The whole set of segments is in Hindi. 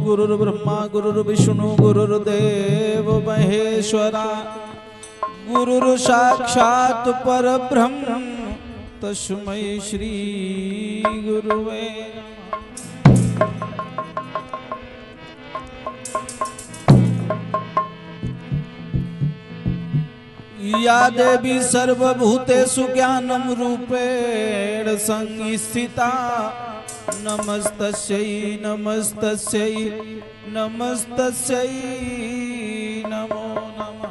गुरुर्ब्रह्मा गुरुर्विष्णु गुरुर्देव महेश्वरा गुरुर्साक्षात् परब्रह्म तस्मै श्री गुरुवे या देवी सर्वभूतेषु ज्ञानं रूपेण संस्थिता नमस्तस्यै नमस्तस्यै नमस्तस्यै नमो नमः।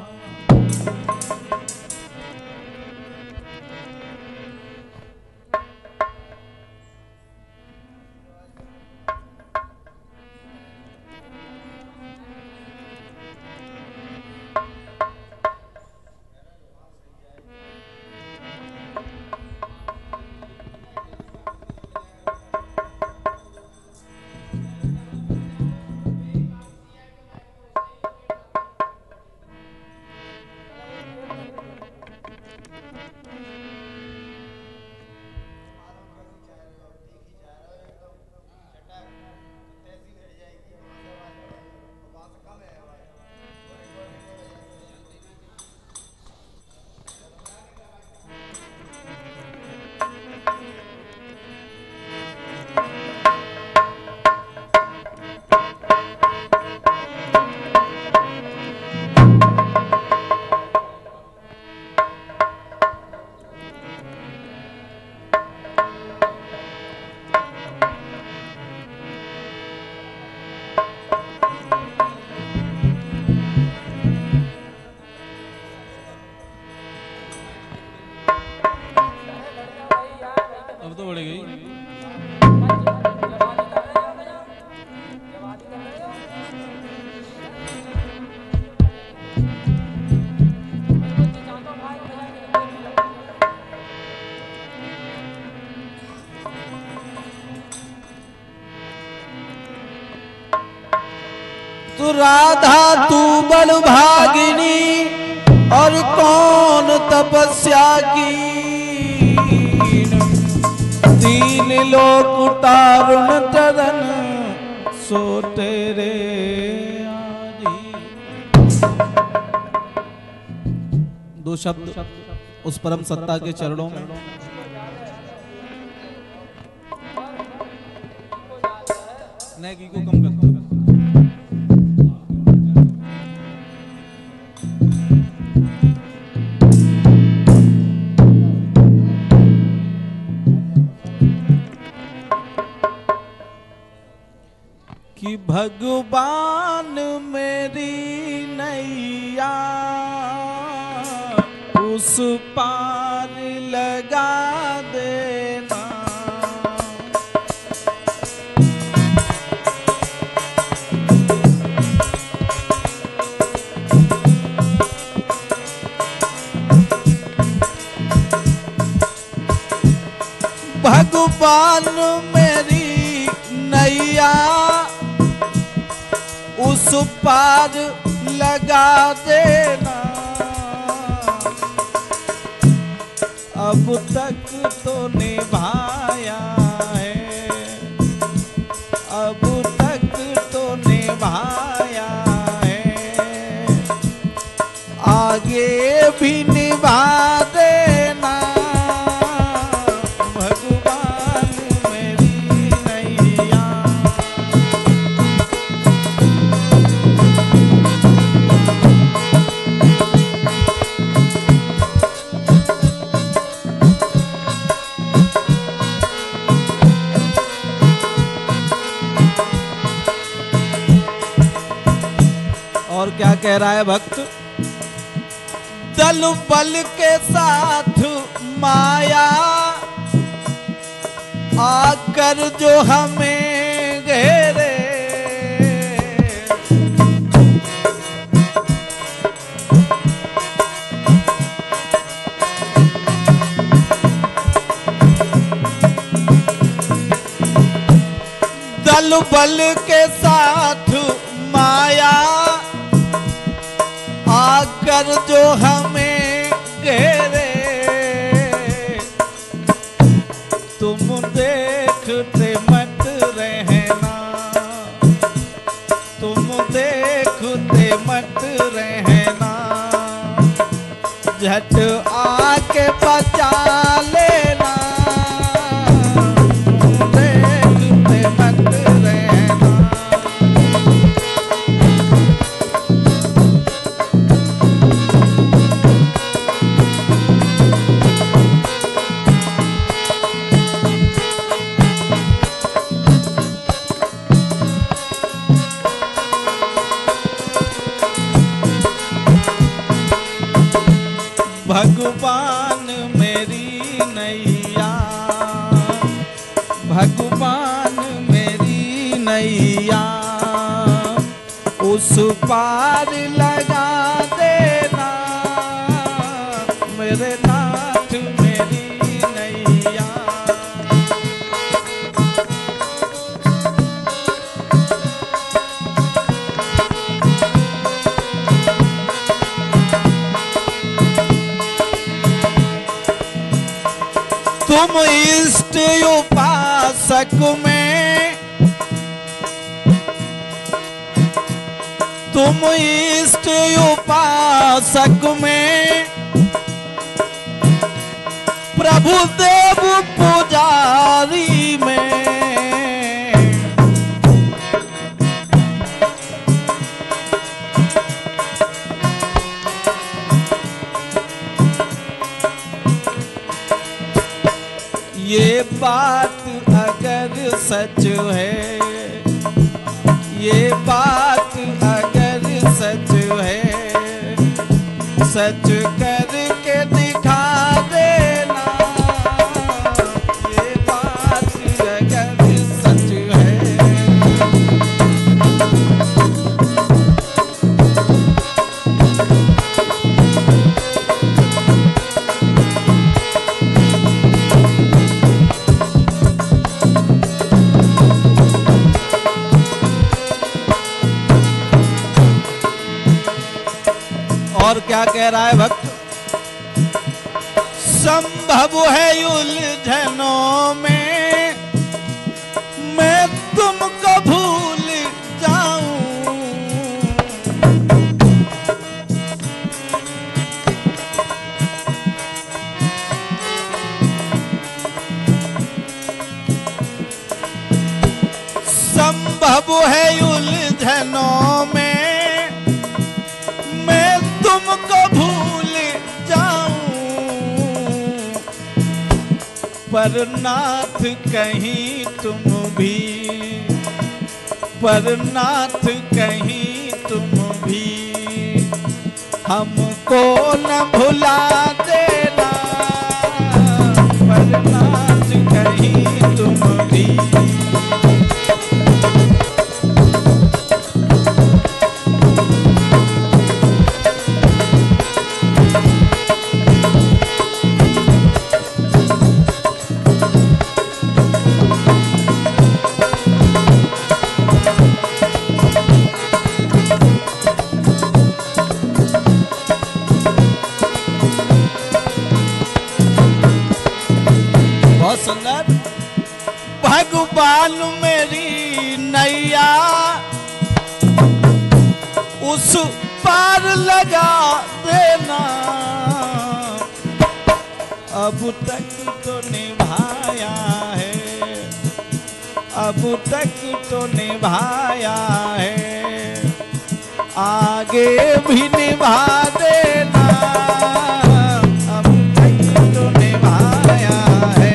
तू राधा तू बलभागिनी और कौन तपस्या की दीन लोक तारुण चरण सो तेरे आजी। दो शब्द उस परम सत्ता के चरणों में नेकी को कम करते कि भगवान मेरी नैया उस पार लगा देना। भगवान मेरी नैया उस पार लगा देना। अब तक तो निभाया है, अब तक तो निभाया है, आगे भी निभा देना। भगवान मेरी नैया और क्या कह रहा है भक्त? दल बल के साथ माया आकर जो हमें घेरे, दल बल के साथ माया आकर जो हमें घेरे, तुम देखते मत रहना, झट आके बचा लेना, देखते मत रहना। भगवान मेरी नैया, भगवान मेरी नैया, उस पार लगा देना, मेरे नाथ मेरी नैया। तुम इष्ट उपासक में, तुम इष्ट उपासक में, प्रभु देव पुजारी में, ये बात अगर सच है, ये बात अगर सच है, सच करके दिखा देना, ये बात अगर सच है। और क्या कह रहा है भक्त? संभव है उलझनों में मैं तुमको भूल जाऊं, संभव है उलझनों में तुमको भूल जाऊं, पर नाथ कहीं तुम भी, पर नाथ कहीं तुम भी हमको न भुला देना, पर नाथ कहीं तुम भी। सुंदर भगवान मेरी नैया, उस पार लगा देना, अब तक तो निभाया है, अब तक तो निभाया है, आगे भी निभा देना, अब तक तो निभाया है।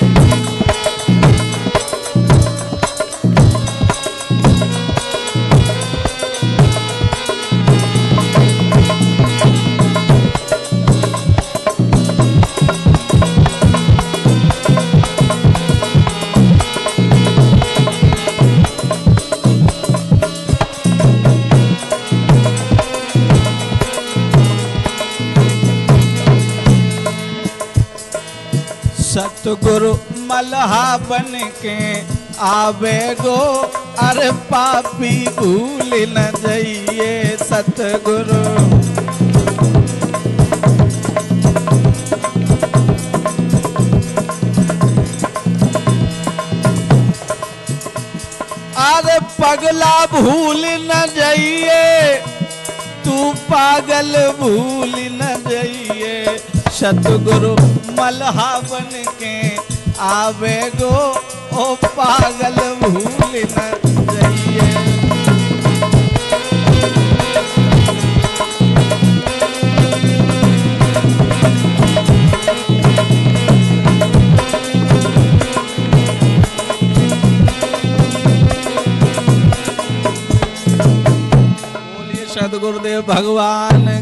सतगुरु मल्हा बन के आवे गो, अरे पापी भूल न जाइए सतगुरु। अरे पगला भूल न जाइए, तू पागल भूल न जाइए, सतगुरु मल्हा बन के आवे गो, ओ पागल भूल न जाइए। बोलिए सतगुरुदेव भगवान